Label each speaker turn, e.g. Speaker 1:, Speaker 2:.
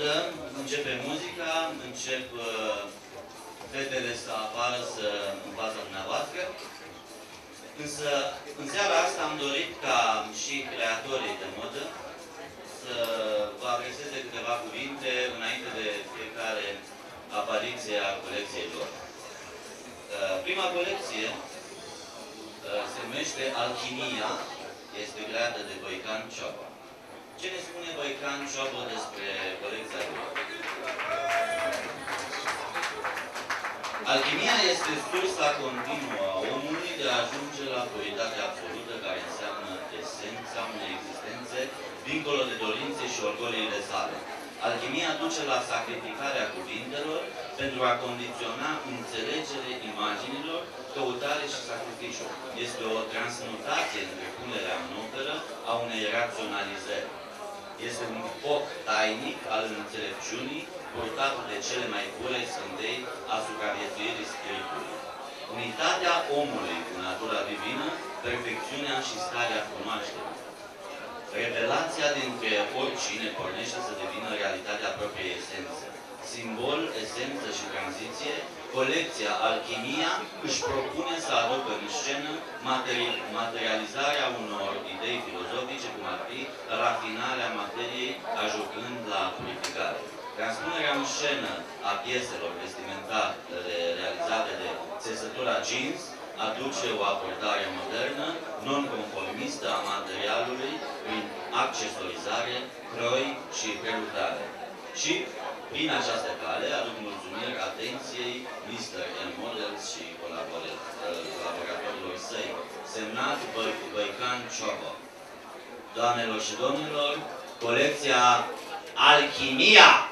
Speaker 1: modă, începe muzica, încep fetele să apară în fața dumneavoastră. Însă, în seara asta am dorit ca și creatorii de modă să vă adreseze câteva cuvinte înainte de fiecare apariție a colecției lor. Prima colecție se numește Alchimia, este creată de Voican Ciobo. Ce ne spune Voican Ciobo despre colecția lor? Alchimia este sursa continuă a omului de a ajunge la puritatea absolută, care înseamnă esența unei existențe, dincolo de dorințe și orgoliile sale. Alchimia duce la sacrificarea cuvintelor pentru a condiționa înțelegere imaginilor, căutare și sacrificiu. Este o transmutație între punerea în operă a unei raționalizări. Este un foc tainic al înțelepciunii, purtat de cele mai pure scântei a supraviețuirii spiritului. Unitatea omului cu natura divină, perfecțiunea și starea cunoașterii. Revelația dintre oricine pornește să devină realitatea propriei esențe. Simbol, esență și tranziție, colecția Alchimia își propune să aducă în scenă materializarea unor idei filozofice, cum ar fi rafinarea materiei, ajungând la purificare. Transpunerea în scenă a pieselor vestimentare realizate de țesătura Jeans aduce o abordare modernă, non-conformistă a materialului prin accesorizare, croi și prelucrare. Și, prin această cale, aduc mulțumiri atenției Mr. M. Models și colaboratorilor săi, semnat Voican Ciobo. Doamnelor și domnilor, colecția Alchimia!